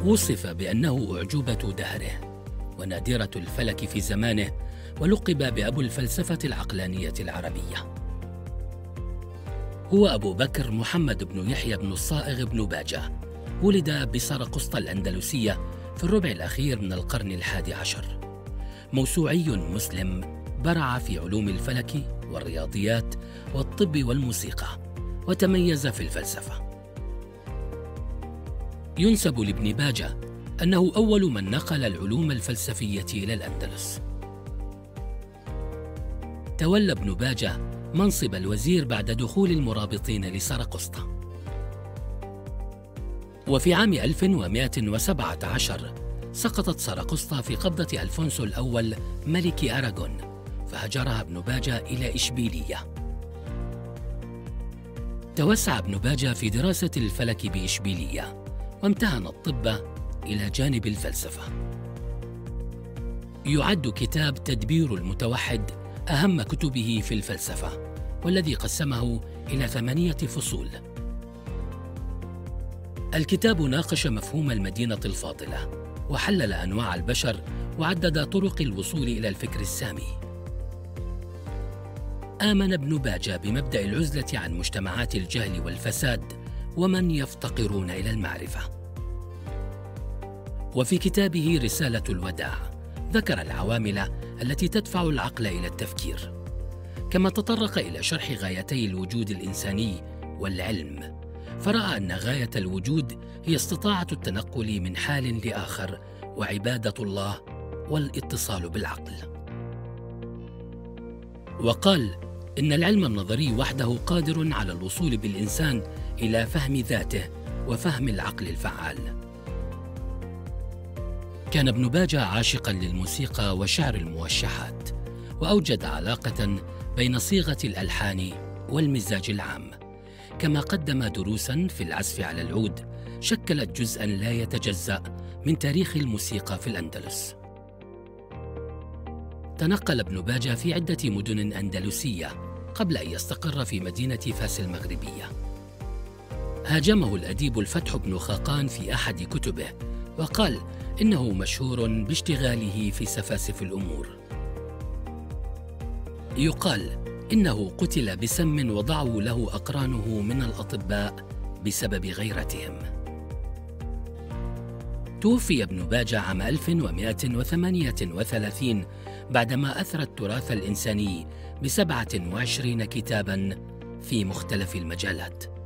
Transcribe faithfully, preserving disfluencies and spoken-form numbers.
وصف بأنه أعجوبة دهره ونادرة الفلك في زمانه، ولقب بأبو الفلسفة العقلانية العربية. هو أبو بكر محمد بن يحيى بن الصائغ بن باجة، ولد بسرقسطة الأندلسية في الربع الأخير من القرن الحادي عشر. موسوعي مسلم، برع في علوم الفلك والرياضيات والطب والموسيقى، وتميز في الفلسفة. ينسب لابن باجة أنه أول من نقل العلوم الفلسفية إلى الأندلس. تولى ابن باجة منصب الوزير بعد دخول المرابطين لسرقسطة. وفي عام ألف ومئة وسبعة عشر سقطت سرقسطة في قبضة ألفونسو الأول ملك أراغون، فهجرها ابن باجة إلى إشبيلية. توسع ابن باجة في دراسة الفلك بإشبيلية، وامتهن الطب إلى جانب الفلسفة. يعد كتاب تدبير المتوحد أهم كتبه في الفلسفة، والذي قسمه إلى ثمانية فصول. الكتاب ناقش مفهوم المدينة الفاضلة، وحلل أنواع البشر، وعدد طرق الوصول إلى الفكر السامي. آمن ابن باجة بمبدأ العزلة عن مجتمعات الجهل والفساد ومن يفتقرون إلى المعرفة. وفي كتابه رسالة الوداع ذكر العوامل التي تدفع العقل إلى التفكير، كما تطرق إلى شرح غايتي الوجود الإنساني والعلم، فرأى أن غاية الوجود هي استطاعة التنقل من حال لآخر، وعبادة الله والاتصال بالعقل. وقال إن العلم النظري وحده قادر على الوصول بالإنسان إلى فهم ذاته وفهم العقل الفعال. كان ابن باجة عاشقاً للموسيقى وشعر الموشحات، وأوجد علاقة بين صيغة الألحان والمزاج العام، كما قدم دروساً في العزف على العود شكلت جزءاً لا يتجزأ من تاريخ الموسيقى في الأندلس. تنقل ابن باجة في عدة مدن أندلسية قبل أن يستقر في مدينة فاس المغربية. هاجمه الأديب الفتح بن خاقان في أحد كتبه، وقال إنه مشهور باشتغاله في سفاسف الأمور. يقال إنه قتل بسم وضعوا له أقرانه من الأطباء بسبب غيرتهم. توفي ابن باجة عام ألف ومئة وثمانية وثلاثين بعدما أثرى التراث الإنساني بسبعة وعشرين كتاباً في مختلف المجالات.